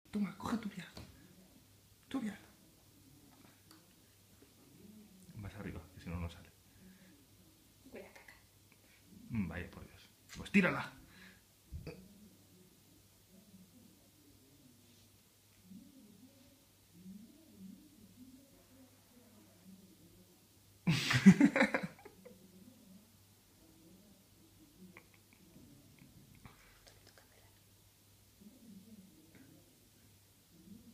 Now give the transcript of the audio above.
Toma, coge tu vial. Tu vial. Más arriba, que si no, no sale. Huele a caca. Vaya por Dios. Pues tírala.